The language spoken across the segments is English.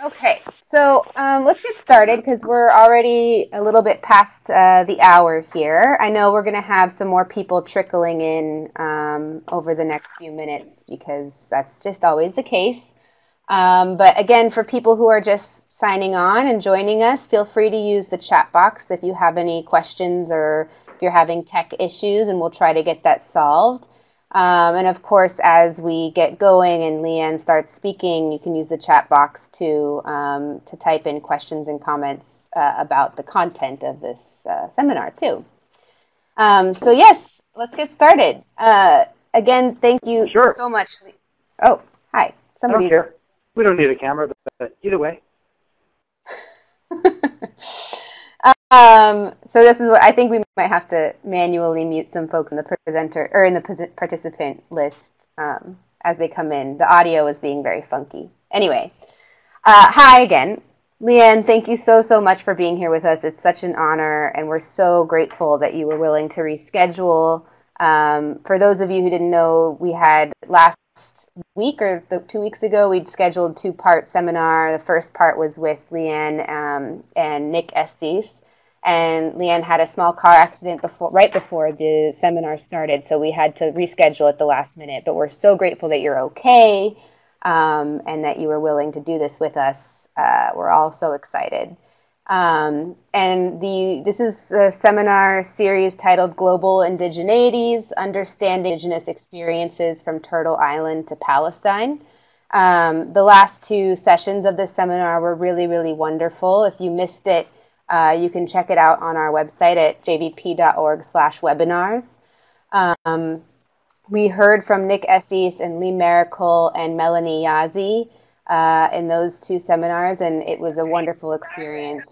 Okay, so let's get started because we're already a little bit past the hour here. I know we're going to have some more people trickling in over the next few minutes because that's just always the case. But again, for people who are just signing on and joining us, feel free to use the chat box if you have any questions or if you're having tech issues, and we'll try to get that solved. And of course, as we get going and LeAnne starts speaking, you can use the chat box to type in questions and comments about the content of this seminar too. So yes, let's get started. Again, thank you so much. Oh, hi. I don't care. We don't need a camera, but either way. So this is what I think we might have to manually mute some folks in the presenter or in the participant list as they come in. The audio is being very funky. Anyway, hi again. LeAnne, thank you so much for being here with us. It's such an honor, and we're so grateful that you were willing to reschedule. For those of you who didn't know, we had last week or 2 weeks ago, we'd scheduled two-part seminar. The first part was with LeAnne and Nick Estes. And LeAnne had a small car accident right before the seminar started, so we had to reschedule at the last minute. But we're so grateful that you're okay and that you were willing to do this with us. We're all so excited. This is the seminar series titled Global Indigeneities, Understanding Indigenous Experiences from Turtle Island to Palestine. The last two sessions of this seminar were really, really wonderful. If you missed it, you can check it out on our website at jvp.org/webinars. We heard from Nick Estes and Lee Miracle and Melanie Yazzie in those two seminars, and it was a wonderful experience.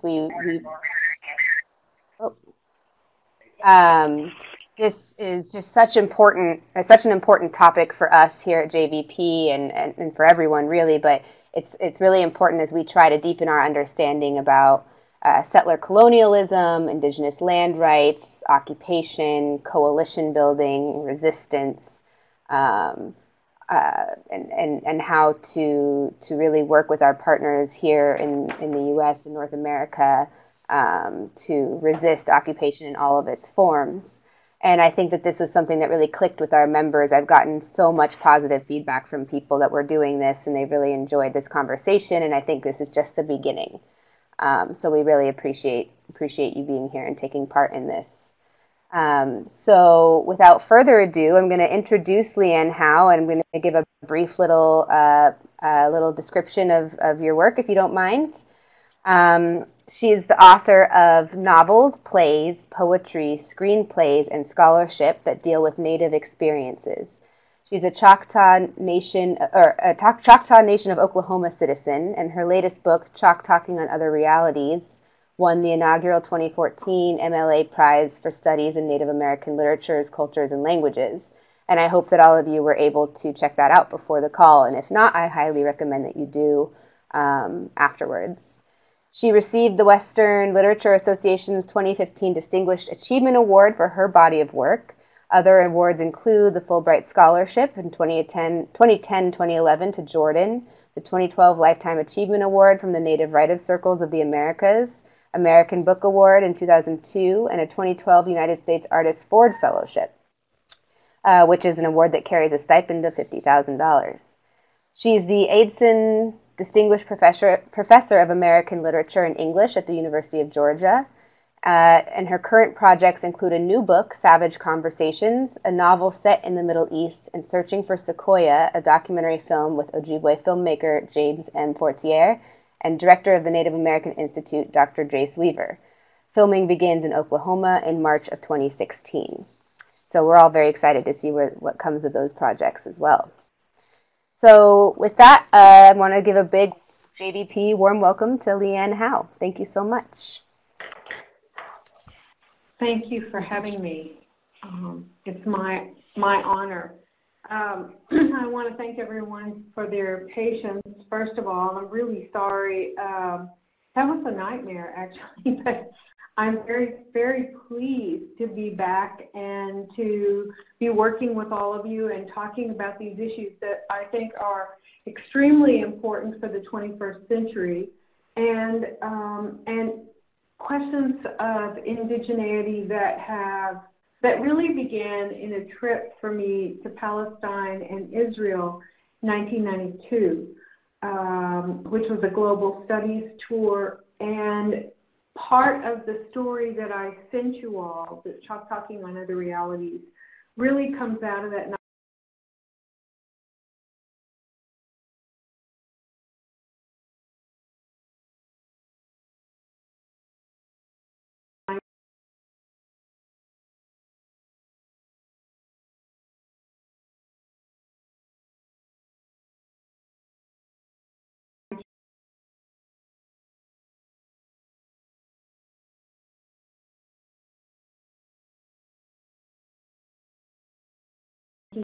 This is just such an important topic for us here at JVP and for everyone really, but it's really important as we try to deepen our understanding about settler colonialism, indigenous land rights, occupation, coalition building, resistance, and how to really work with our partners here in the U.S. and North America to resist occupation in all of its forms. And I think that this is something that really clicked with our members. I've gotten so much positive feedback from people that we're doing this, and they've really enjoyed this conversation, and I think this is just the beginning. So we really appreciate you being here and taking part in this. So without further ado, I'm going to introduce LeAnne Howe, and I'm going to give a brief little description of your work, if you don't mind. She is the author of novels, plays, poetry, screenplays, and scholarship that deal with Native experiences. She's a Choctaw Nation of Oklahoma citizen, and her latest book, Choctalking on Other Realities, won the inaugural 2014 MLA Prize for Studies in Native American Literatures, Cultures, and Languages. And I hope that all of you were able to check that out before the call, and if not, I highly recommend that you do afterwards. She received the Western Literature Association's 2015 Distinguished Achievement Award for her body of work. Other awards include the Fulbright Scholarship in 2010-2011 to Jordan, the 2012 Lifetime Achievement Award from the Native Writers Circles of the Americas, American Book Award in 2002, and a 2012 United States Artist Ford Fellowship, which is an award that carries a stipend of $50,000. She's the Eidson Distinguished Professor of American Literature and English at the University of Georgia. And her current projects include a new book, Savage Conversations, a novel set in the Middle East, and Searching for Sequoyah, a documentary film with Ojibwe filmmaker James M. Fortier and director of the Native American Institute, Dr. Jace Weaver. Filming begins in Oklahoma in March of 2016. So we're all very excited to see what comes of those projects as well. So with that, I want to give a big JVP warm welcome to LeAnne Howe. Thank you so much. Thank you for having me. It's my honor. I want to thank everyone for their patience. First of all, I'm really sorry. That was a nightmare, actually, but I'm very, very pleased to be back and to be working with all of you and talking about these issues that I think are extremely important for the 21st century, and questions of indigeneity that really began in a trip for me to Palestine and Israel in 1992, which was a global studies tour. And part of the story that I sent you all, the Choctalking on Other Realities, really comes out of that . 19